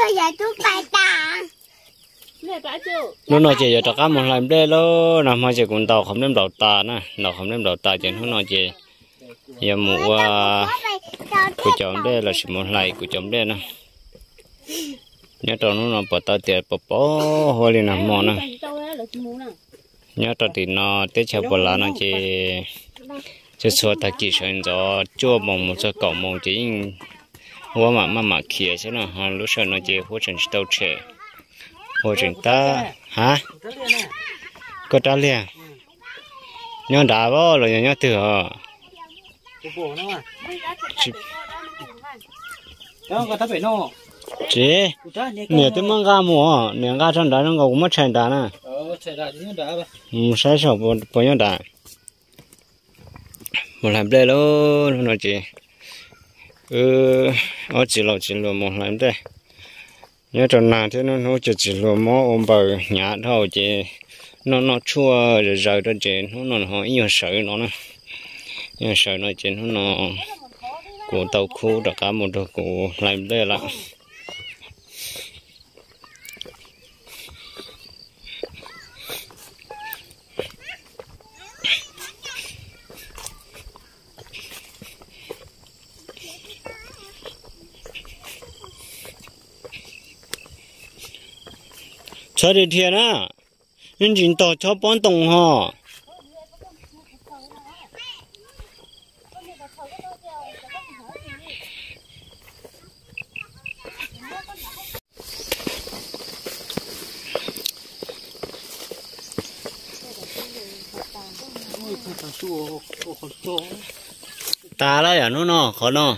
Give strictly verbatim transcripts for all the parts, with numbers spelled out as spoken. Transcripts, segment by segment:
nó nói chị giờ tất cả một làm đây lo nằm mà chị cũng tàu không đem đầu ta nè nó không đem đầu ta chị nó nói chị giờ mùa của chồng đây là sự một lại của chồng đây nè nhớ trâu nó nó bỏ tao tiền bỏ bỏ hồi lên nằm mò nè nhớ trâu thì nó tết chào bỏ lá nó chỉ chỉ xua ta chỉ sợ cho chua mồng một số cọng mồng chỉ hoa mà mà mà kia chứ nó họ lúc sau nó chỉ hỗ trợ tàu trẻ hỗ trợ ta hả có trả liền nhớ đá vào rồi nhớ từ họ đó có thắp bể nô chị nè tôi mang gà mua nè gà trong đó nó cũng mất chạy đá nè ờ chạy đá chứ đá ba ừ sai số bao bao nhiêu đá một làm đây luôn nó chị ừ ở chỉ lo chỉ lo một làm đây nhớ trong nào thế nó nó chỉ chỉ lo mỏ ôm bờ nhà thôi chị nó nó chua rồi rồi đó chị nó nó họ nhiều sợ nó nè nhiều sợ nó chị nó nó của tàu khu đã cả một đồ của làm đây là cho đi thiệt á nên chỉ tàu cho bón đồng họ ta là à nó nó khó nó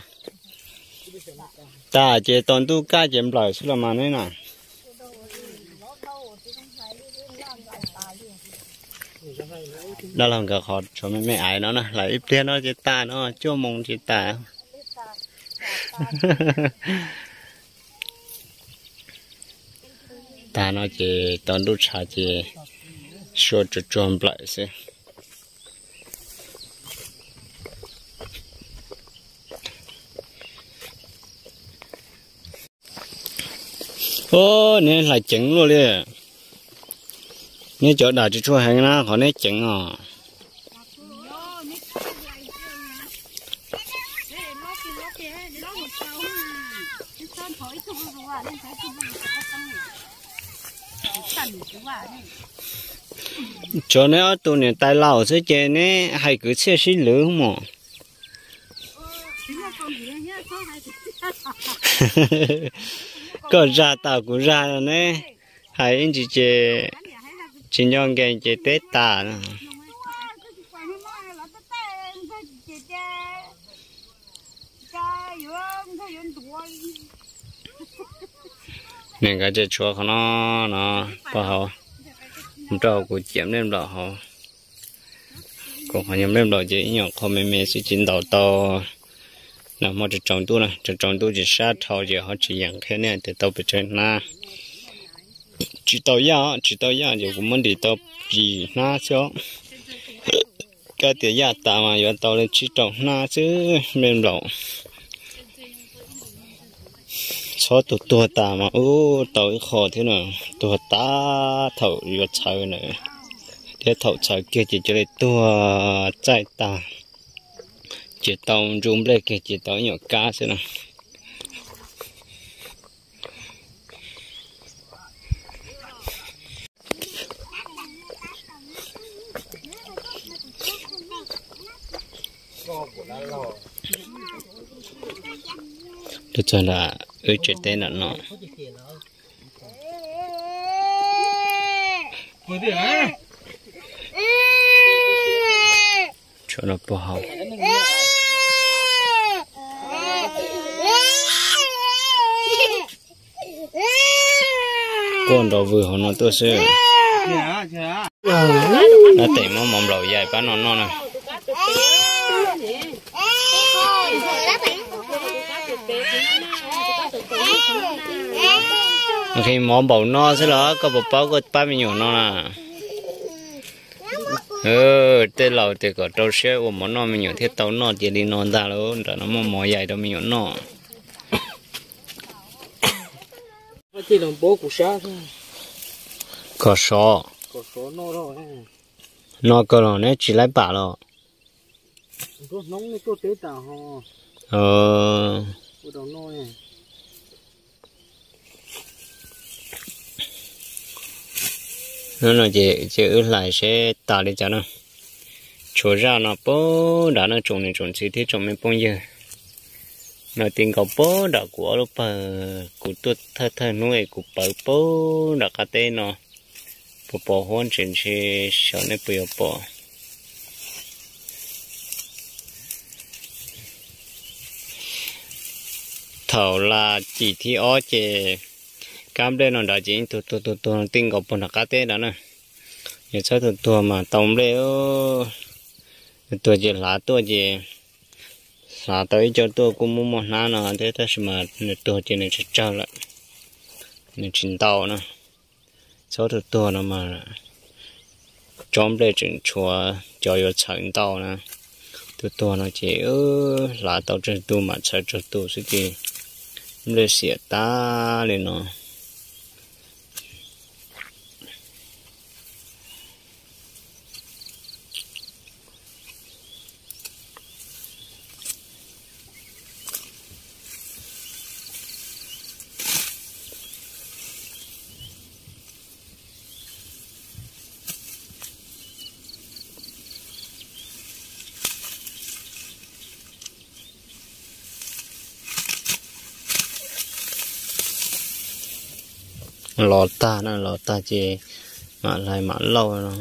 ta chỉ toàn tu cá chém lại xí là mà này nè đó là cái khó cho mấy mẹ ai nó nè lại ít tiền nó chỉ ta nó chưa mong chỉ ta ta nó chỉ toàn tu trả chỉ số cho trộm lại xí ô nên là chỉnh luôn đi nên chỗ đào chỉ cho hàng nó họ nên chỉnh à chỗ này tụi này tay lao sẽ chơi này hay cứ chơi xí lửa không mà có ra tàu cũng ra rồi nè hay anh chị chơi chỉ nhon cái chơi tết ta nữa nên cái chơi chua không nó nó bao hậu không cho của chiếm lên đó họ còn họ nhắm lên đó chỉ nhỏ không mấy mấy sự chiến đấu to là một trận trồng tu này trận trồng tu chỉ sát thầu chỉ họ chỉ nhận cái này thì tao bị trên na chỉ tao ya chỉ tao ya thì cũng muốn đi tao gì na cho cái tiền ya ta mà giờ tao lên chỉ trồng na chứ lên đó số tụ tua ta mà ô tao khó thế nào tua ta thầu vừa chơi nữa thế thầu chơi kia chỉ cho lấy tua chạy ta chỉ tao dùng lấy cái chỉ tao nhỏ cá thế nào được cho là ơi chuyện tên là nó cho nó bỏ học con đầu vừa họ nó tôi sẽ nó tẩy mắm mỏng đầu dài bán nó nó này khi món bầu no sẽ là có bầu bao có ba mươi nhiều no là ừ tên lầu thì có trâu xe của món no mình nhiều thiết tàu no chỉ đi non ra luôn rồi nó mà mỏ dài đâu mình nhiều no chỉ là bố của xã thôi có số có số nó thôi nó có rồi nó chỉ lấy bả rồi có nóng nó có tế tạo ho ờ có đầu nó này nó là chị chị ước lại sẽ tạo đi cho nó chỗ ra nó bố đã nó trồng này trồng gì thì trồng mấy bông giờ nó tiền có bố đã của lúc bờ của tôi thơ thơ nuôi của bờ bố đã cả tên nó bộ bộ hôn trên xe sợ nó bị bỏ thầu là chỉ thi ó chè cam đây nó đã chỉ tụt tụt tụt tụt tiền có bốn cả tên đó nè giờ sao tụt tụt mà tổng đây tụt chỉ lá tụt chỉ là tới cho tôi cũng muốn một năm nào thế ta sẽ mà tôi chỉ nên chơi lại nên chín tàu nữa số thứ tôi nó mà trong đây chuyện chùa cho yo thành tàu nè tôi tôi nó chỉ ơ là tàu trên tôi mà chơi cho tôi sẽ gì để xỉa ta lên nó lọt ta nó lọt ta chỉ mà lại mà lâu nó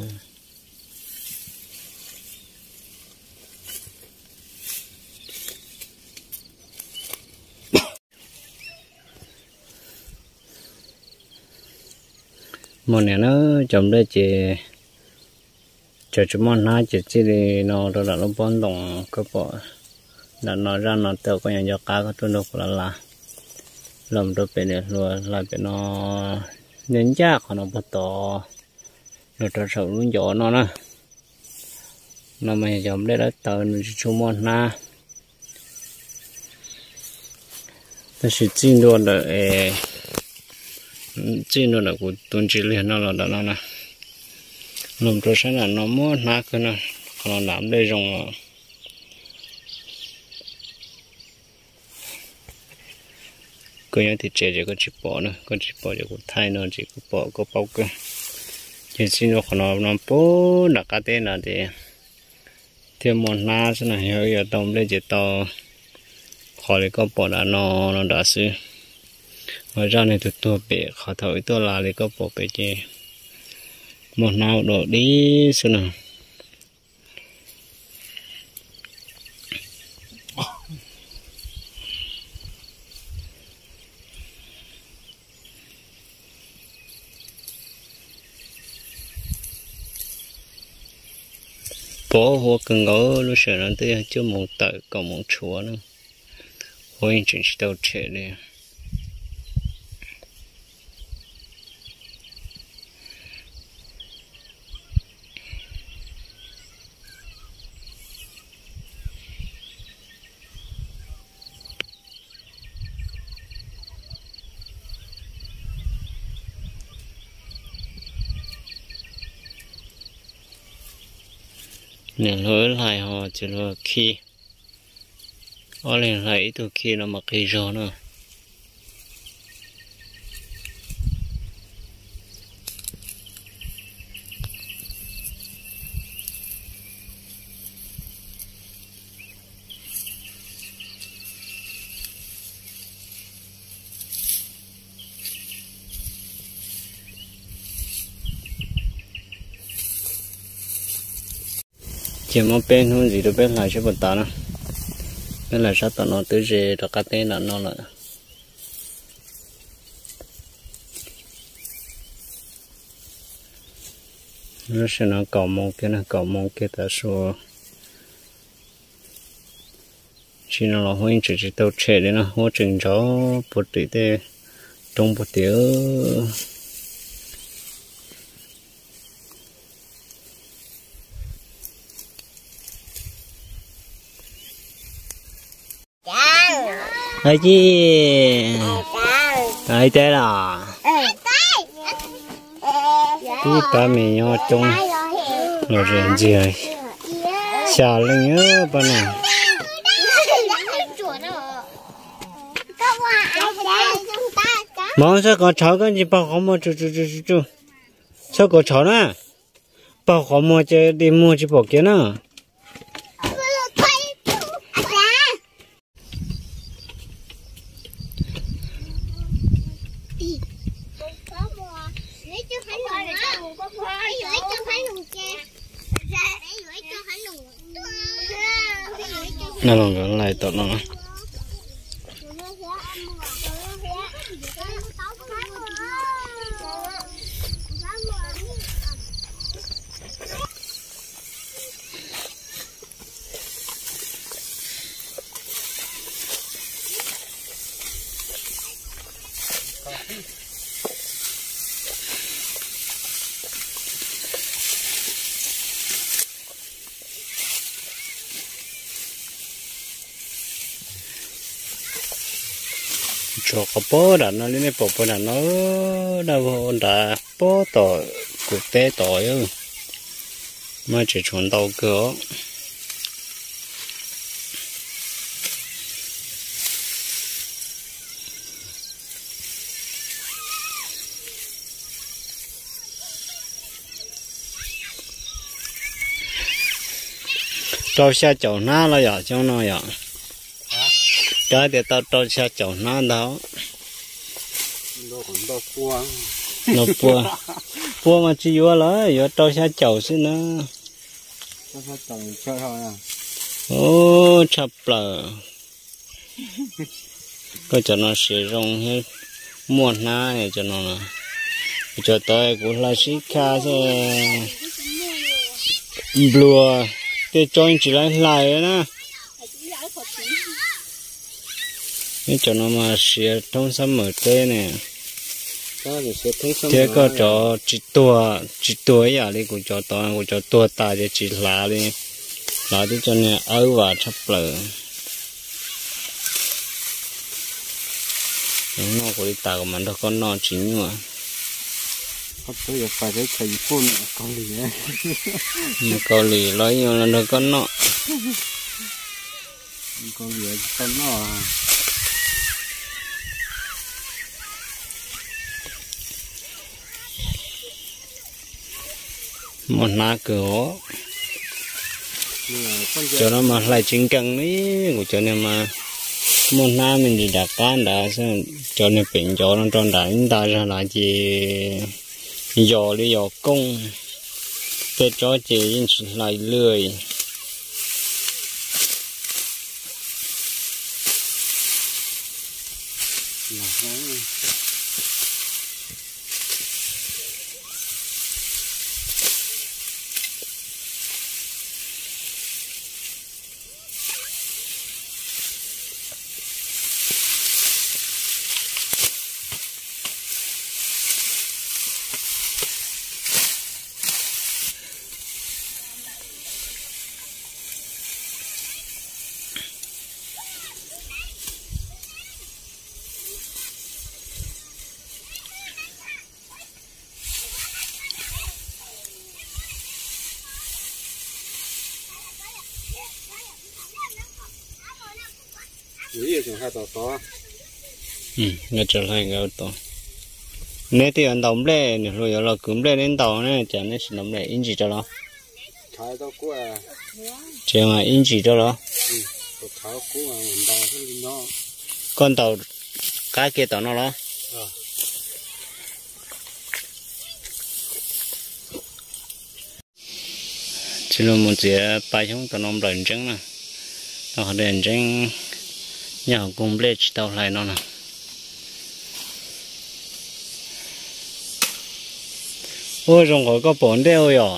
một này nó trồng đây chỉ cho chúng mình hai chỉ chỉ đi nó rồi là nó bón đồng cái bộ là nó ra nó tự có nhà cho cá có tuần đâu là là làm được bên này luôn là bên nó nên chắc nó bắt to rồi trở sầu luôn gió nó nè nó mày giống đây là tờ chúng mình na nó sẽ chín luôn rồi chín luôn là của tuần chỉ liền nó là đó nó nè làm cho sáng là nó mua na cái nè còn làm đây rồng cái này thì chế cho con chip bỏ nữa con chip bỏ cho con thay nó chỉ có bỏ có bao cơ chỉ xin nó còn nó nó bố đặt cái tên là để thêm một na thế này hơi giờ tôm đây chỉ to khỏi có bỏ đã nó nó đã xứ ngoài ra này tụi tôi bị khỏi thổi tôi là để có bỏ bị gì một nào đổ đi xứ nào bố hoa cần ngó lúc sợ nó tới chưa một tờ còn một chúa nữa hoa yên chỉ đâu trẻ đi nên hứa lại họ chỉ là khi ở lên lại từ khi nó mặc cái gió nữa chỉ một bên hơn gì đó bên lại sẽ bật tán nữa bên lại sao tao nó tới giờ đó cái tên là nó là nó sẽ nó cầu mong cái nó cầu mong cái ta số chỉ nó là huynh chỉ chỉ tao trẻ đấy nó hỗ trợ cho bột tỷ tê trong bột tía Hả chị? ai thế là tí ba mẹ nhau chung rồi rèn gì rồi xả lên nhớ ba nào mong sao có cháu cái gì bao không mua chú chú chú chú chú sao có cháu nè bao không mua chơi đi mua chỉ bảo kia nè nó còn còn lại tụi nó cho có bó đã nó lên bộ bó đã nó đâu đã bó tỏi cục té tỏi ư mà chỉ chuẩn tàu cửa trâu xa chậu na là giờ cho nó giờ cái thì tao trâu xa chậu na đó nó còn đau cua nó cua cua mà chỉ vô là giờ trâu xa chậu xí nữa nó phải trồng chơi thôi à ô chập lờ cái cho nó sử dụng hết muôn na này cho nó nè cho tôi cũng là sĩ kha thế blue cái join chỉ lại lại nữa cái cho nó mà xịt trong sắm mở tê nè thế có cho chỉ tua chỉ tua vậy đi cũng cho to cũng cho tua ta để chỉ lá đi lá đi cho nên ớt và chắp lờ nó cũng đi tạo mà nó con nó chính mà không có giờ phải thấy thầy phun con lì đấy mà con lì nói nhiều là nó con nó con lì con nó một ná cửa cho nó mà lại chính cần ấy của cho nên mà một ná mình đi đặt can đã cho nên bệnh cho nó tròn đánh ta ra là gì dò đi dò công để cho chị lại lười Ý là hai tàu to. Ừ, nó trở lại cái to. Nếu thì anh đóng lên, rồi là cúm lên đến tàu này, chẳng nên sẽ đóng lên in chỉ cho nó. Thái tàu cũ à? Chỉ mà in chỉ cho nó. Ừ, thái cũ à, tàu cái gì nó. Con tàu cái kia tàu nó đó. À. Chỉ là một chiếc bay xuống tàu nó lần trắng nè, nó lần trắng nhà cùng lên tàu lại nó nè. Ôi trong có có bốn đeo rồi.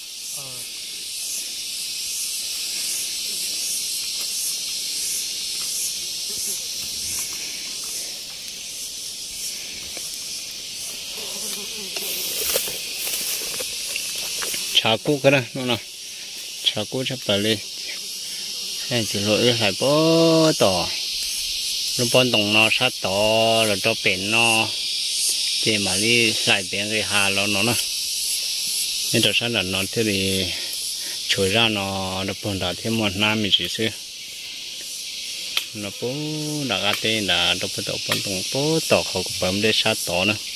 Chả cú cái đó nó nè, chả cú chấp lại lên, xem chỉ lỗi phải bó tỏ. nó bón tông nó sát to rồi cho bền nó thì mà đi lại bền cái hà nó nó nó nên cho sát là nó thế thì chui ra nó nó bón đã thêm một năm mình chỉ xưa nó bố đã cái tên là nó bón tông bón tông bố tỏ họ cũng bấm để sát to nữa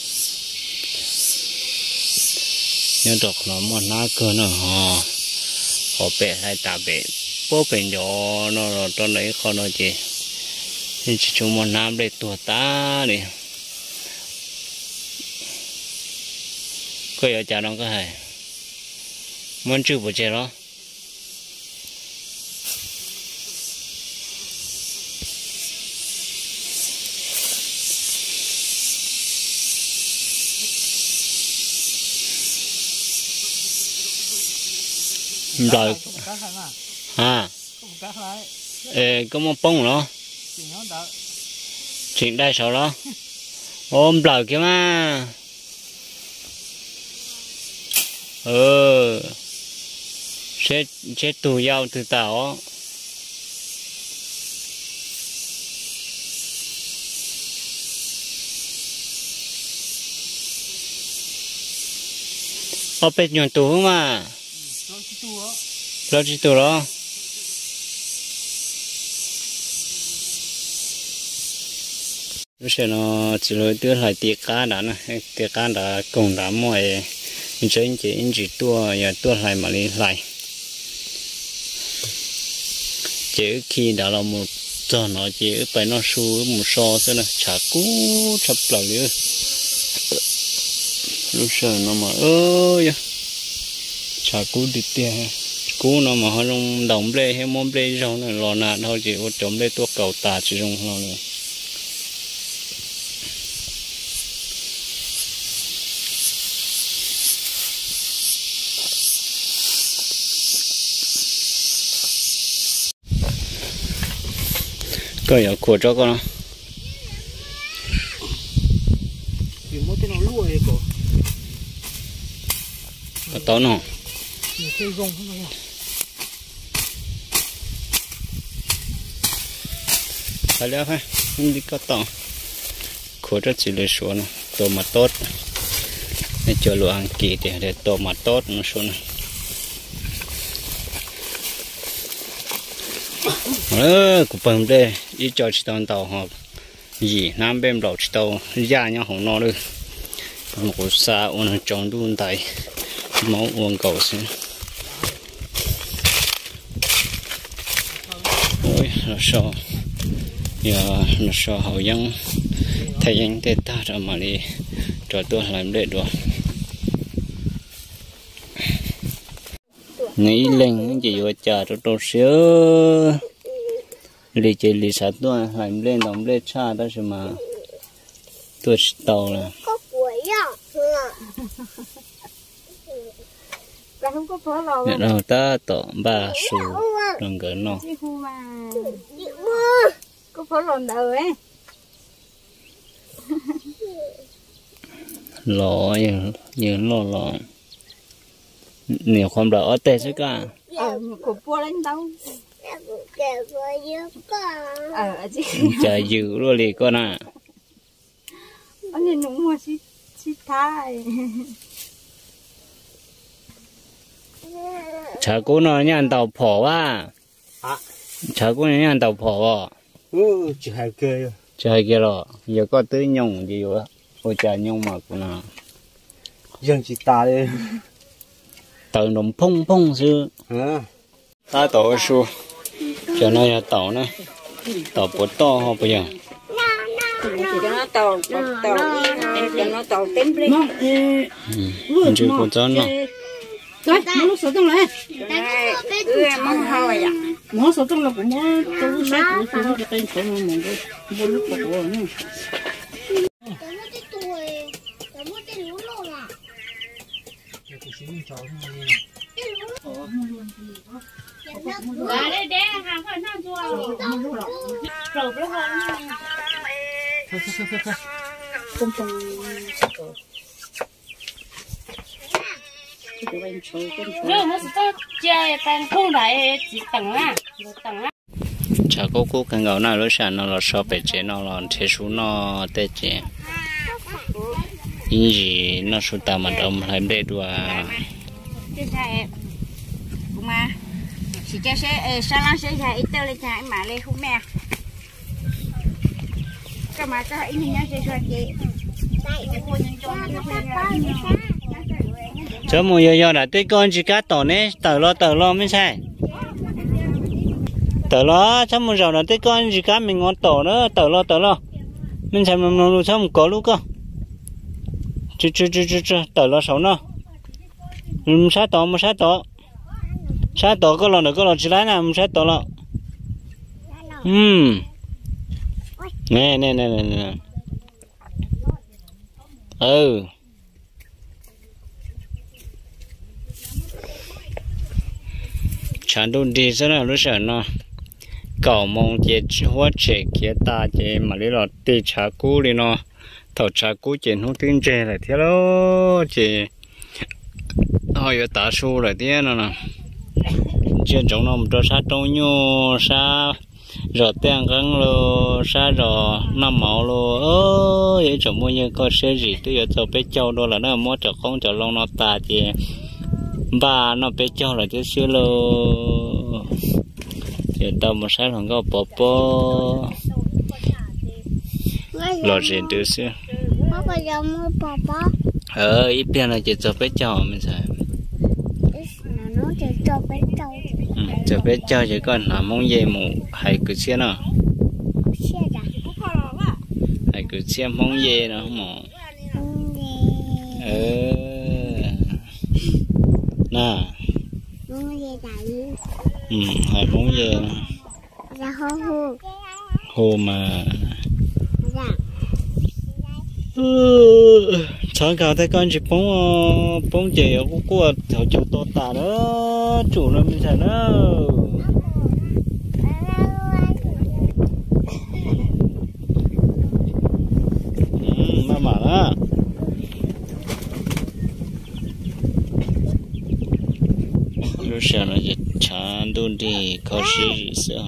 nhưng đọc nó một ná cơ nó họ họ bẻ hay ta bẻ bố bẻ nhỏ nó rồi cho lấy khó nó gì thì chỉ chung một năm để tuổi ta đi có ở nhà nó có hay muốn chịu bộ chơi đó rồi à ê có một bông đó chuyện đây sao đó ôm lời kia mà ừ sẽ sẽ tù dao từ tàu ở bên nhọn tù mà lo chỉ tù đó lúc sau nó chỉ lối đưa lại tiệc cá đã nè tiệc cá đã cùng đã mọi mình chơi chỉ in chỉ tua giờ tua lại mà đi lại chỉ khi đã là một giờ nó chỉ phải nó su một so thế này chả cú chập lại nữa lúc sau nó mà ơi chả cú đi tiền cú nó mà họ dùng đồng bê hay món bê trong này lò nạt thôi chỉ có chấm bê tua cầu tà chỉ dùng nó nữa cái ở của cho con chỉ một cái nó lúa ấy cô có to nó chơi rong không phải lẽ phải không đi có to của cho chỉ lấy số nó to mà tốt để cho lúa ăn kỳ để để to mà tốt nó số này ờ cũng bấm đây ít cho chỉ tao tàu họ gì nam bên đầu chỉ tàu ra nhau không no được một cái xa uốn tròn đun tay máu uốn cầu xin ôi nó sao giờ nó sao hậu dân thầy anh tết ta rồi mà đi cho tôi làm để được nghĩ lên chỉ vừa chờ cho tôi xíu lì chỉ lì sát tôi làm lên đóng lên cha đó chứ mà tôi tàu là có quỷ à là không có phở lò nhận đầu ta tổ ba số đừng có nó có phở lò nở ấy lò như như lò lò nhiều không đỡ tê chứ cả ờ của bua lên đâu ờ chị chờ giữ rồi lì con à anh nhìn nó mua xí xí thái chả cố nó nhà tàu phỏ à chả cố nó nhà tàu phỏ ừ chỉ hai cây chả hai kia rồi giờ có tới nhung gì vậy ôi chả nhung mà cũng là dân chỉ ta đây tàu nó phông phông chứ à ta tổ su cho nó là tàu này tàu bố to không bây giờ cho nó tàu tàu cho nó tàu tím đi mình chưa có cho nó đấy nó sốt trong này ừ mong hỏi à nó sốt trong là cũng nó tôi sẽ tôi sẽ cái tên của nó mình cái bốn lúc của nó nữa Ở đây để hàng phần sang chùa rồi nó còn không không nếu mà sẽ chơi bằng không đại chỉ tầng á tầng á chả cố cố cái ngầu nào lúc sáng nó là so bể chế nó là thế số nó tệ chế những gì nó số ta mà đâu mà làm để đùa mà chỉ cho sẽ sao nó sẽ chạy ít tao lên chạy mà lên không mẹ cái mà cho ít nhá sẽ cho chị cho mua yo yo là tới con chỉ cá tỏi nè tỏi lo tỏi lo mới sai tỏi lo cho mua rau là tới con chỉ cá mình ngon tỏi nữa tỏi lo tỏi lo mình sai mình nó sao mình có lúc cơ chú chú chú chú chú tỏi lo sống nó mình sát tỏi mà sát tỏi sát tỏi có lo nữa có lo chỉ lấy nè mình sát tỏi lo ừm nè nè nè nè nè ừ chẳng đun đi rất là lúc sợ nó cầu mong chế hóa chế kia ta chế mà lấy lọt tê trà cú đi nó thầu trà cú chế không tin chế lại thế đó chế họ có tả số lại thế nó nè chế trong nó một trò sát trong nhau sa rồi tiền găng lo sa rồi năm màu lo ơ vậy trong mua như có xe gì tôi giờ cho bé châu đó là nó mua cho con cho long nó ta chế ba nó bé châu là chứ xưa lo giờ tao một sáng không có bò bò lo gì được xưa ờ ít tiền là chỉ cho bé châu mình xài cho bé châu chỉ còn làm mong gì mù hay cứ xe nào hay cứ xe mong gì nữa không mù ờ nè ừ hay mong gì hồ mà sáng cao thấy con chỉ bóng bóng chỉ ở khu của thảo chủ to tà đó chủ nó mình xài đó ừ mà mà đó lúc sau nó chỉ chán đun đi có gì sao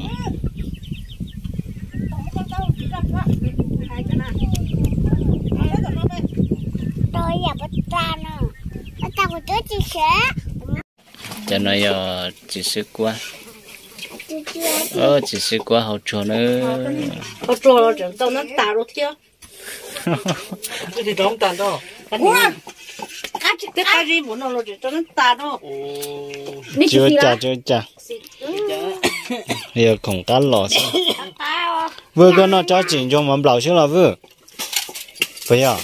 cho nó giờ chỉ sức quá ờ chỉ sức quá hậu trò nữa hậu trò rồi chẳng tao nó tả rồi theo cái gì đó tàn đó cái cái cái gì muốn nó rồi cho nó tả đó chưa chả chưa chả giờ không cá lò sao vừa con nó cho chỉnh cho mắm lẩu chứ là vừa phải à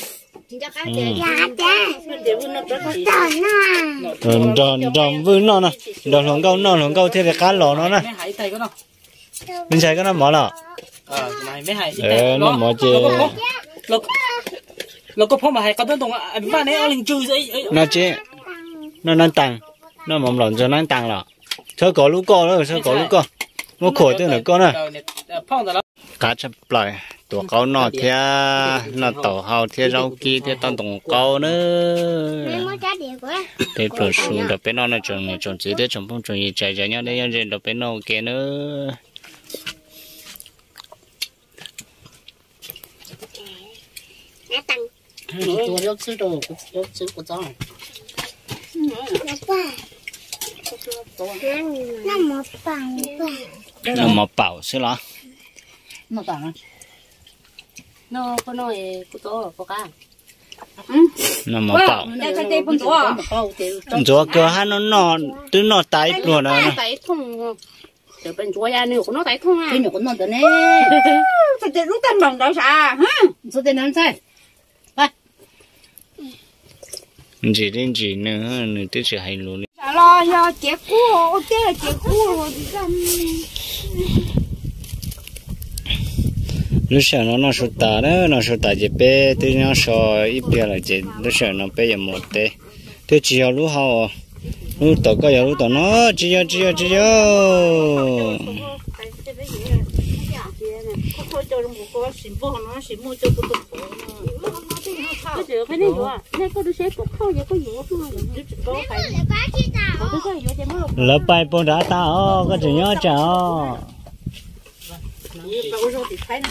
đòn đòn đòn vươn nó nè đòn lòng câu nó lòng câu theo cá lò nó nè mình xài cái nó mở lò ờ nó mở chê nó có phong mà hay có đơn đồng à ba này ở linh cư vậy nó chê nó năng tăng nó mầm lợn cho năng tăng lò sao có lú co nữa sao có lú co nó khổ tới nửa con này cá chép lạiตัวเขานอเทียนอต่อเฮาเทียเรากีเทียต้องตรงเขาเนอะเป็นปลุกสูงเดี๋ยวเป็นนอนในจงในจงจีเดี๋ยวจงพุ่งจงยีใจใจเนี่ยเดี๋ยวเดี๋ยวเป็นนอนเกเนอะตัวเลือกซื้อตัวเลือกซื้อกูจ้องน้ำมะเป่าน้ำมะเป่าใช่หรอ nó tặng nó có nói của tôi có cá น้ำมะเป่าตัวเกลือให้nóนอนตื้อnó tái luôn rồi tái thùng từ bên chúa gia nữ của nó tái thùng à cái nữ của nó từ nè sao tiền lúc tên bằng đó sao hả sao tiền ăn sai chỉ đến chỉ nữa nữa tới chỉ hay luôn lo do chết cua chết là chết cua rồi lúc sau nó nó sụt ta đó nó sụt ta chỉ bé từ nó sò ít bé là chỉ lúc sau nó bé giờ một tê tôi chỉ ở lúc hậu lúc tao có giờ lúc tao nó chỉ ở chỉ ở chỉ ở lỡ bay bông đá tao có chỉ nhớ chào bao giờ thì phải nè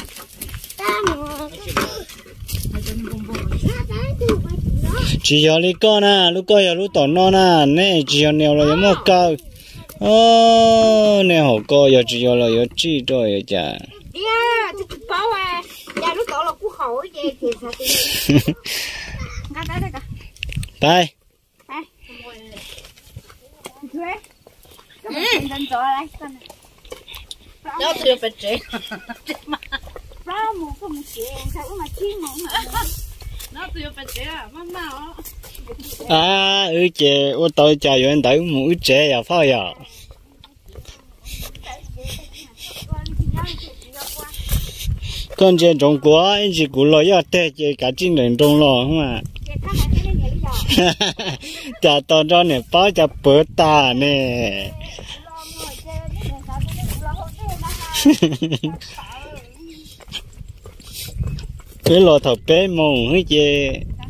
chỉ cho đi con à lúc coi giờ lúc tỏ non à nè chỉ cho nèo là giống một câu ô nè hổ coi giờ chỉ cho là giờ chỉ rồi giờ chả yeah thì bao à nhà lúc đó là cú khẩu vậy thì sao thì cái đấy đấy cả bye nó chưa phải chế nó chưa phải chế à má nào à ừ chị tôi tôi trả tiền tới mũi chế à phải à con chơi Trung Quốc anh chỉ cú lo ya tệ chơi cả chính人中了không à trả tao cho này bao cho bớt ta nè cái lò thợ bé mông hết chứ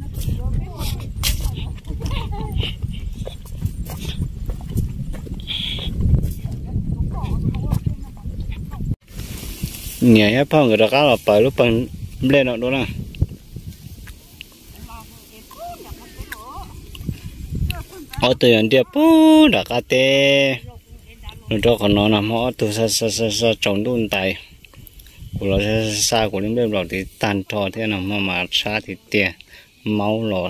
nhà hết phong người ta cá là phải lúc bằng lên nó đó nè ở từ anh đi bố đã cá tê nó cho còn nó nằm họ từ xa xa xa xa trồng đun tài của nó xa của những bên đó thì tan trò thế nào mà mà xa thì tiền máu lò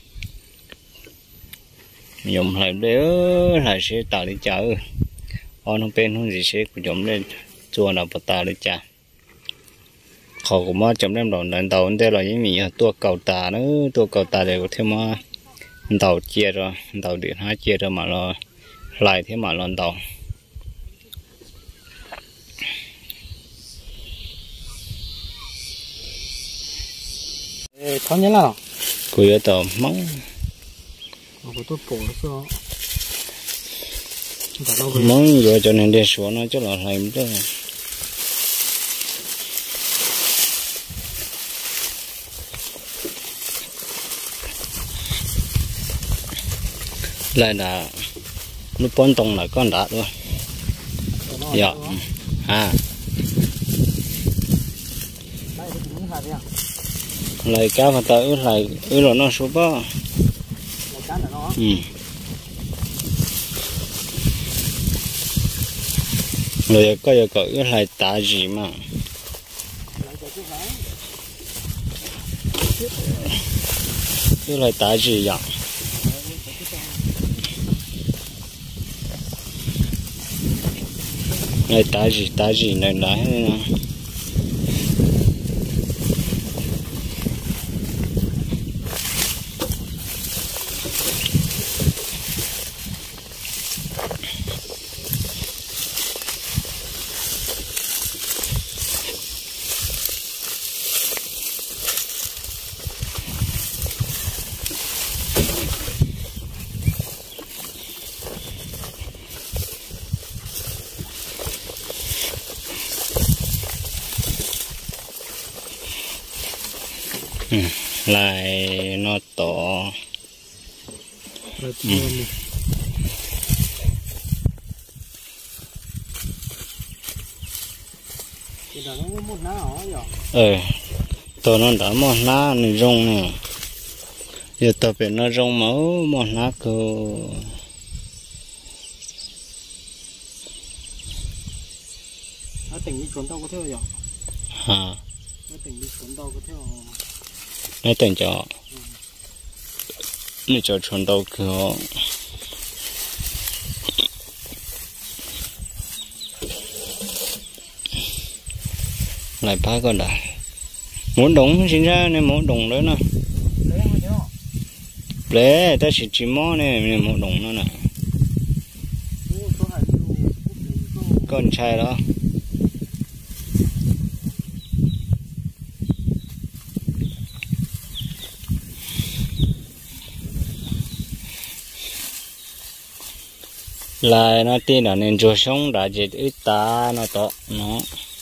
dùng lại để lại sẽ tạo đi chợ ở nó bên không gì sẽ dùng lên chùa nào bắt ta đi chợ họ cũng mà chấm đem đòn đánh tàu đây là những gì tua cầu tà nữa tua cầu tà để có thêm mà tàu chia rồi tàu điện hai chia rồi mà nó lại thế mà lần tàu thằng nhớ nào cuối ở tàu móng móng rồi cho nên để xuống nó cho là làm đó lại là nó bón tông là con đá luôn dạ à lại cá và tới lại ư là nó số bao ừ rồi có giờ có ư lại tá gì mà ư lại tá gì vậy này tá gì tá gì này lá nè lại nó to ừ. ờ tao nó đã một ná này rong nè giờ tao bị nó rong máu một ná cơ nó tỉnh đi xuống đâu có theo rồi hả nó tỉnh đi xuống đâu có theo nó tỉnh cho nó cho chuẩn đâu cơ lại ba con đã muốn đồng sinh ra nên muốn đồng đấy nè lẽ ta chỉ chỉ mò này nên muốn đồng nó nè con trai đó lại nó tin là nên cho sống đã chết ít ta nó to nó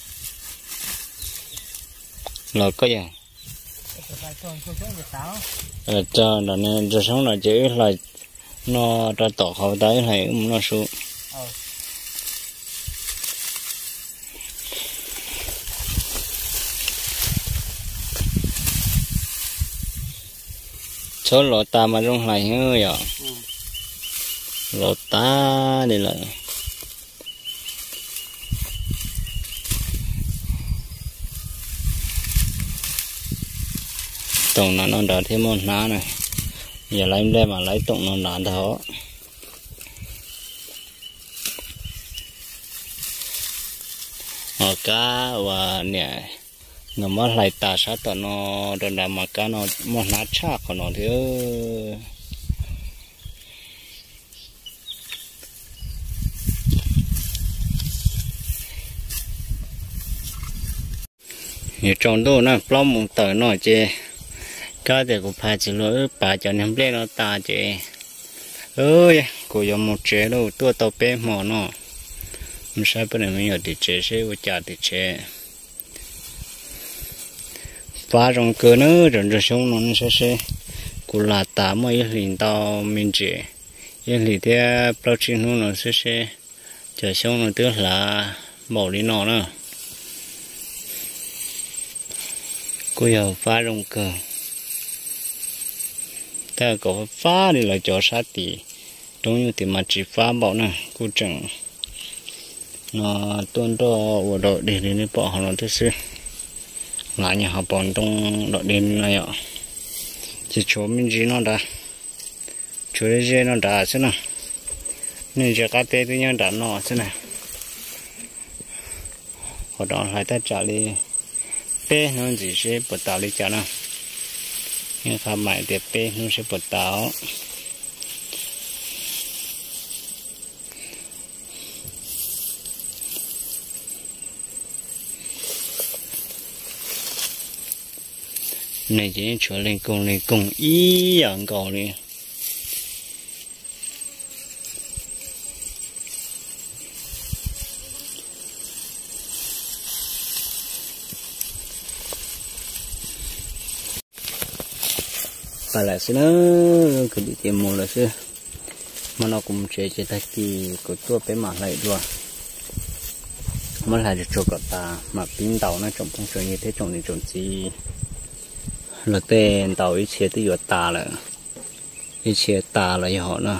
là có gì ờ cho là nên cho sống là chết là nó ra to hậu tới này nó xuống số lỗ ta mà rong lại hơi rồi lỗ ta đi lại tổng nó nó đỡ thêm một ná này giờ lấy đây mà lấy tổng nó đỡ đó ở cá và nè nó mất lại ta sát tao nó đơn giản mà cá nó một nát chắc của nó thì nhiều trong đó nó plum một tờ nó chứ cá thì cũng phải chỉ lỗi bà cho nên lên nó ta chứ ơi cô dùng một chế đâu tua tàu bé mỏ nó mình sẽ bên này mình ở địa chế sẽ có trả địa chế phá trong cơ nữa rồi rồi xong nó sẽ sẽ cụ là ta mà yên liền tao mình chế yên liền thì bao nhiêu nó nó sẽ sẽ chờ xong nó tức là bỏ đi nó nữa cô giờ phá trong cơ ta có phá đi là cho sát thì đúng như thì mà chỉ phá bảo nè cô chẳng nó tuân đó ở đội để đến bỏ họ nó thứ xưa lại nhà họ bọn trong đội đêm này ạ chỉ chỗ mình chỉ nó đã chỗ đấy nó đã thế nào nên giờ cá tê tự nhiên đã nó thế này họ đó lại ta trả đi tê nó chỉ sẽ bật tạo đi trả nào nhưng khá mãi thì tê nó sẽ bật tạo này chỉ cho lên cùng lên cùng ý dạng cầu đi và lại xin nó cứ đi tìm một là xưa mà nó cũng chế chế thay kỳ của tôi bé mà lại rồi mà lại được cho cả ta mà pin tàu nó trồng phong水như thế trồng thì trồng gì là tên tàu ít chế tới giờ ta là ít chế ta là họ nữa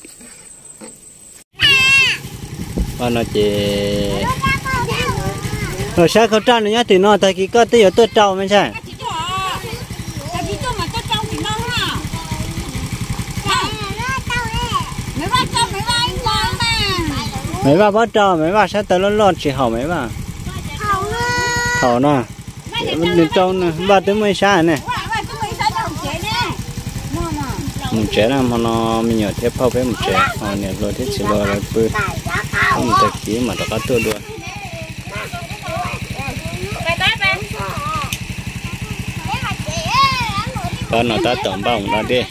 và nó chỉ rồi sao không trao nữa nhá thì nó tại cái có tới giờ tôi trao mới sai mấy bà bắt trao mấy bà sẽ tới nó lọt chỉ hỏng mấy bà hỏng nó bên trong nè ba tới mấy sai này một trẻ là mà nó mình nhớ thép phao với một trẻ họ này rồi thế chỉ rồi là bự không một cái kỹ mà nó có tôi được con nó ta tổng bông nó đi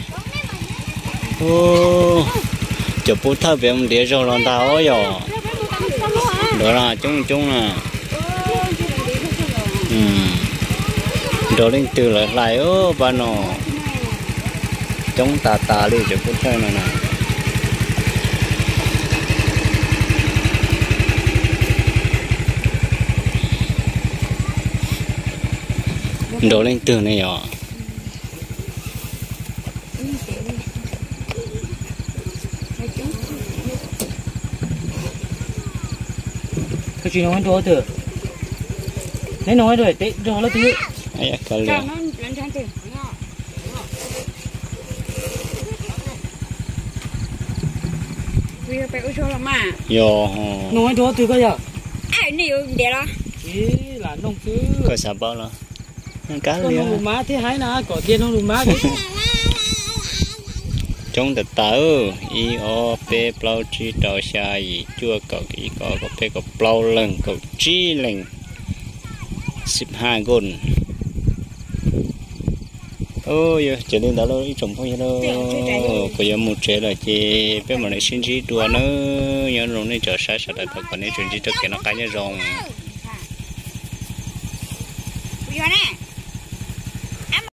ô chụp bút thơ về một đĩa rồi nó tao ơi rồi đó là chung chung à rồi lên từ lại lại ô ba nó chống tà tà đi cho phút thôi này nè đổ lên từ này nhỏ cái chuyện nói đùa thử lấy nói rồi tết cho nó thứ ấy cái lửa yo nói đùa thử coi giờ ai nhiều để đó ý là nông thứ có sao bao là cá con lửa nông má thế hái na có tiền nông má cái trong tờ tớ i o p plau chi tàu xa gì chua cậu kỹ có có p có plau lần cậu chi lần ship hai gon ôi giờ đến đó rồi trồng phong đâu có giờ một trẻ là chị bé mà lại sinh trí đùa nữa nhớ rồi này chờ sai sai là thật còn này chuyện gì trước kia nó cái nhớ rồng bây giờ nè